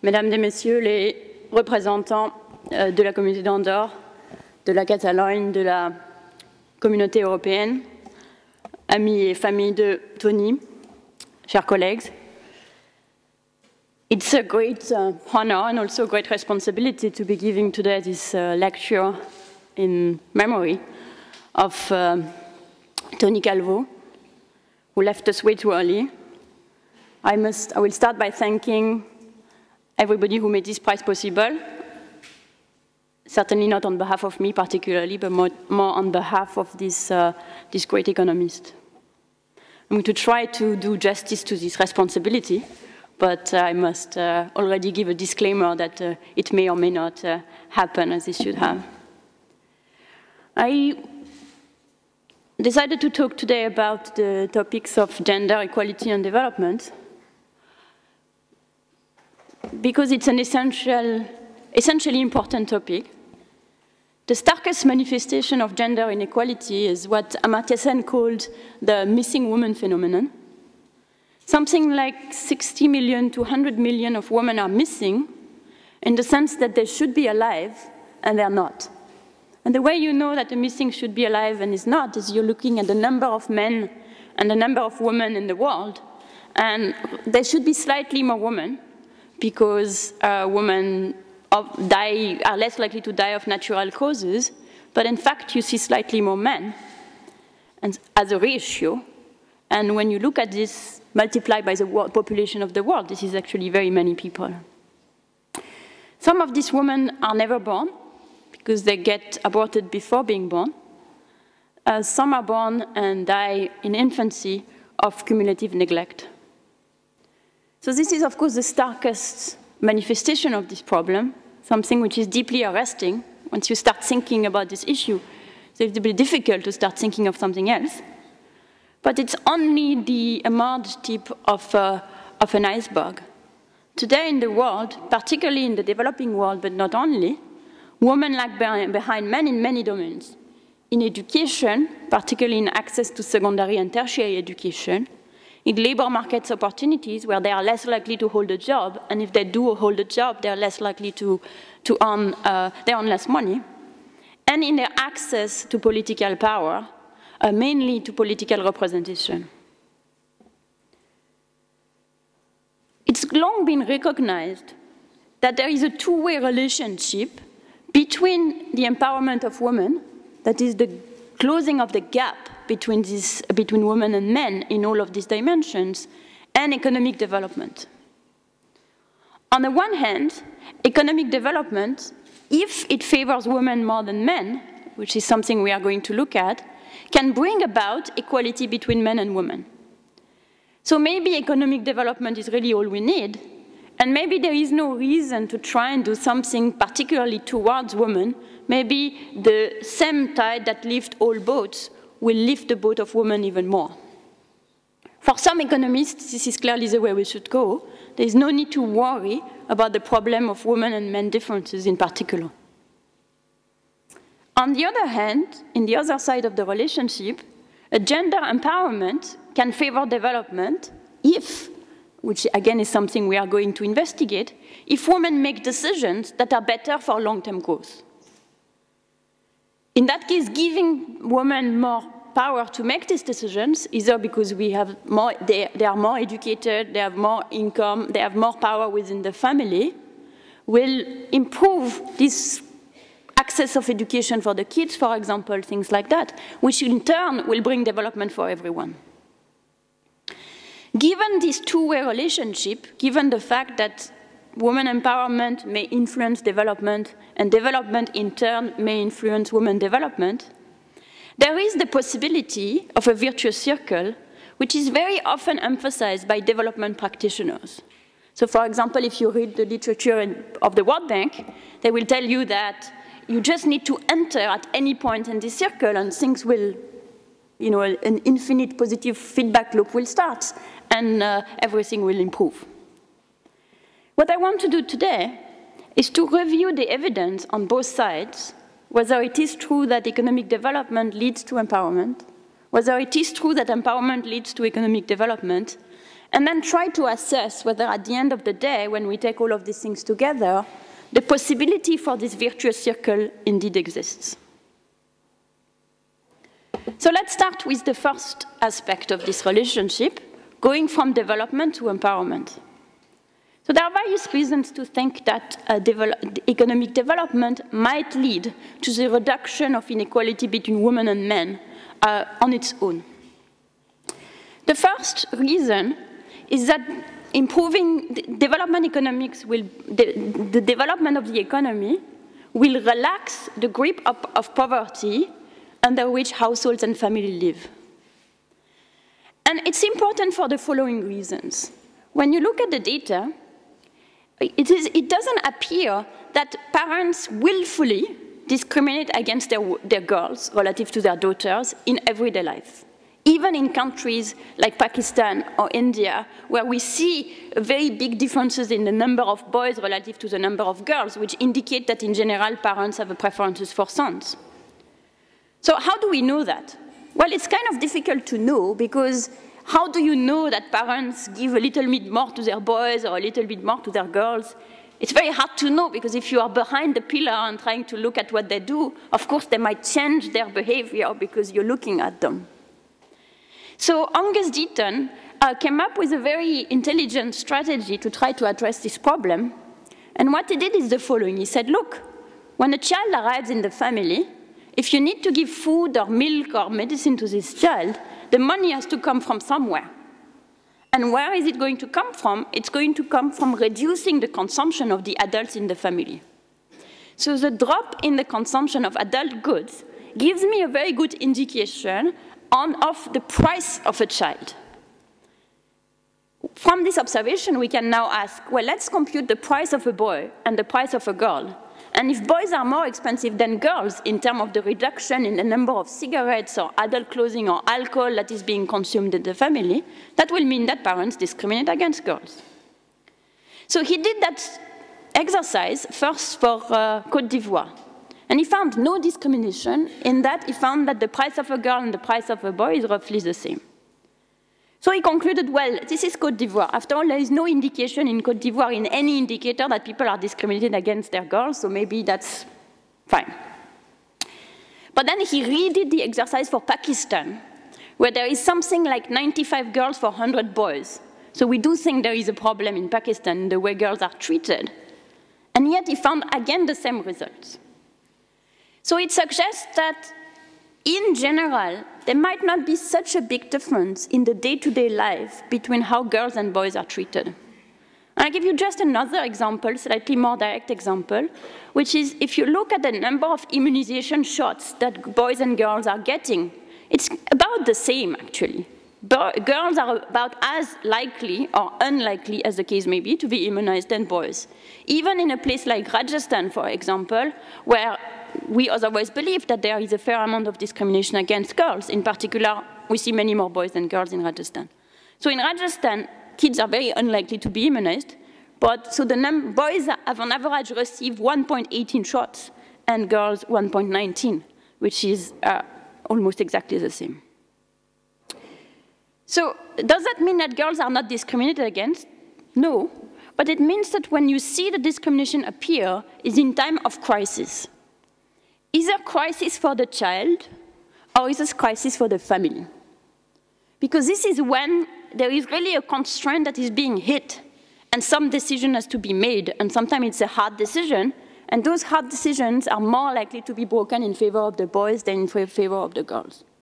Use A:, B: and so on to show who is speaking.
A: Mesdames et Messieurs les représentants de la communauté d'Andorre, de la Catalogne, de la communauté européenne, amis et famille de Tony, chers collègues, it's a great honor and also a great responsibility to be giving today this lecture in memory of Tony Calvo, who left us way too early. I will start by thanking everybody who made this prize possible, certainly not on behalf of me particularly, but more on behalf of this great economist. I'm going to try to do justice to this responsibility, but I must already give a disclaimer that it may or may not happen as it should have. I decided to talk today about the topics of gender equality and development because it's an essentially important topic. The starkest manifestation of gender inequality is what Amartya Sen called the missing woman phenomenon. Something like 60 million to 100 million of women are missing in the sense that they should be alive and they're not. And the way you know that the missing should be alive and is not is you're looking at the number of men and the number of women in the world. And there should be slightly more women because women are less likely to die of natural causes. But in fact, you see slightly more men and as a ratio. And when you look at this multiplied by the population of the world, this is actually very many people. Some of these women are never born, because they get aborted before being born. Some are born and die in infancy of cumulative neglect. So this is, of course, the starkest manifestation of this problem, something which is deeply arresting. Once you start thinking about this issue, it's a little bit difficult to start thinking of something else. But it's only the emerged tip of an iceberg. Today in the world, particularly in the developing world, but not only, women lag behind men in many domains. In education, particularly in access to secondary and tertiary education, in labor market opportunities where they are less likely to hold a job, and if they do hold a job, they are less likely to earn less money, and in their access to political power, mainly to political representation. It's long been recognized that there is a two-way relationship between the empowerment of women, that is the closing of the gap between women and men in all of these dimensions, and economic development. On the one hand, economic development, if it favors women more than men, which is something we are going to look at, can bring about equality between men and women. So maybe economic development is really all we need, and maybe there is no reason to try and do something particularly towards women. Maybe the same tide that lifts all boats will lift the boat of women even more. For some economists, this is clearly the way we should go. There is no need to worry about the problem of women and men differences in particular. On the other hand, in the other side of the relationship, a gender empowerment can favor development if, which again is something we are going to investigate, if women make decisions that are better for long-term growth. In that case, giving women more power to make these decisions, either because they are more educated, they have more income, they have more power within the family, will improve this access of education for the kids, for example, things like that, which in turn will bring development for everyone. Given this two-way relationship, given the fact that women empowerment may influence development, and development in turn may influence women development, there is the possibility of a virtuous circle, which is very often emphasized by development practitioners. So for example, if you read the literature of the World Bank, they will tell you that you just need to enter at any point in this circle and things will, an infinite positive feedback loop will start and everything will improve. What I want to do today is to review the evidence on both sides, whether it is true that economic development leads to empowerment, whether it is true that empowerment leads to economic development, and then try to assess whether at the end of the day, when we take all of these things together, the possibility for this virtuous circle indeed exists. So let's start with the first aspect of this relationship, going from development to empowerment. So there are various reasons to think that economic development might lead to the reduction of inequality between women and men on its own. The first reason is that improving development economics will, the development of the economy will relax the grip of poverty under which households and families live. And it's important for the following reasons. When you look at the data, it doesn't appear that parents willfully discriminate against their girls relative to their daughters in everyday life. Even in countries like Pakistan or India, where we see very big differences in the number of boys relative to the number of girls, which indicate that in general parents have a preferences for sons. So how do we know that? Well, it's kind of difficult to know, because how do you know that parents give a little bit more to their boys or a little bit more to their girls? It's very hard to know, because if you are behind the pillar and trying to look at what they do, of course they might change their behavior because you're looking at them. So Angus Deaton came up with a very intelligent strategy to try to address this problem. And what he did is the following. He said, look, when a child arrives in the family, if you need to give food or milk or medicine to this child, the money has to come from somewhere. And where is it going to come from? It's going to come from reducing the consumption of the adults in the family. So the drop in the consumption of adult goods gives me a very good indication of the price of a child. From this observation, we can now ask, well, let's compute the price of a boy and the price of a girl. And if boys are more expensive than girls in terms of the reduction in the number of cigarettes or adult clothing or alcohol that is being consumed in the family, that will mean that parents discriminate against girls. So he did that exercise first for Côte d'Ivoire. And he found no discrimination in that. He found that the price of a girl and the price of a boy is roughly the same. So he concluded, well, this is Côte d'Ivoire. After all, there is no indication in Côte d'Ivoire in any indicator that people are discriminated against their girls, so maybe that's fine. But then he redid the exercise for Pakistan, where there is something like 95 girls for 100 boys. So we do think there is a problem in Pakistan in the way girls are treated. And yet he found again the same results. So it suggests that, in general, there might not be such a big difference in the day-to-day life between how girls and boys are treated. And I'll give you just another example, slightly more direct example, which is if you look at the number of immunization shots that boys and girls are getting, it's about the same, actually. Girls are about as likely or unlikely, as the case may be, to be immunized than boys. Even in a place like Rajasthan, for example, where we otherwise believe that there is a fair amount of discrimination against girls. In particular, we see many more boys than girls in Rajasthan. So in Rajasthan, kids are very unlikely to be immunized, but so the boys have on average received 1.18 shots and girls 1.19, which is almost exactly the same. So does that mean that girls are not discriminated against? No, but it means that when you see the discrimination appear, it's in time of crisis. Is there a crisis for the child, or is this a crisis for the family? Because this is when there is really a constraint that is being hit, and some decision has to be made, and sometimes it's a hard decision, and those hard decisions are more likely to be broken in favor of the boys than in favor of the girls.